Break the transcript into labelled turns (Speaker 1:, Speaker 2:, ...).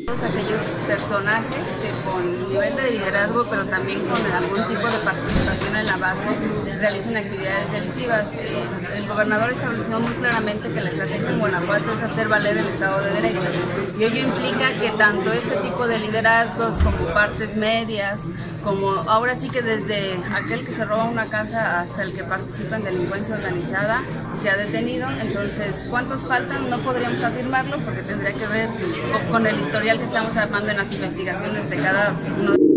Speaker 1: Todos aquellos personajes que con nivel de liderazgo, pero también con algún tipo de participación en la base, realizan actividades delictivas. El gobernador estableció muy claramente que la estrategia en Guanajuato es hacer valer el Estado de Derecho, y ello implica que tanto este tipo de liderazgos como partes medias, como ahora sí que desde aquel que se roba una casa hasta el que participa en delincuencia organizada, se ha detenido. Entonces, ¿cuántos faltan? No podríamos afirmarlo porque tendría que ver con el historial que estamos armando en las investigaciones de cada uno.